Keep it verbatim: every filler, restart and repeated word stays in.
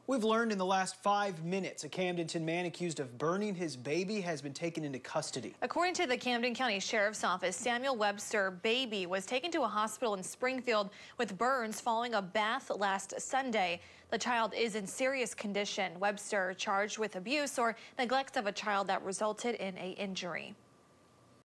We've learned in the last five minutes a Camdenton man accused of burning his baby has been taken into custody. According to the Camden County Sheriff's Office, Samuel Webster baby was taken to a hospital in Springfield with burns following a bath last Sunday. The child is in serious condition. Webster charged with abuse or neglect of a child that resulted in an injury.